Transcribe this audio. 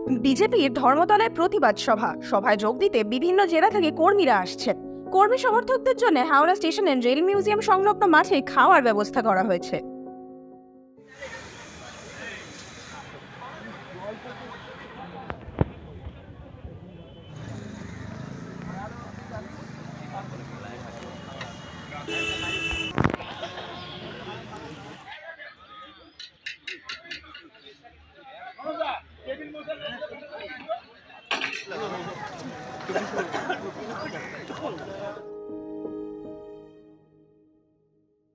বিজেপির ধর্মতলায় প্রতিবাদ সভায় যোগ দিতে বিভিন্ন জেলা থেকে কর্মীরা আসছেন। কর্মী সমর্থকদের জন্য হাওড়া স্টেশনের রেল মিউজিয়াম সংলগ্ন মাঠে খাওয়ার ব্যবস্থা করা হয়েছে।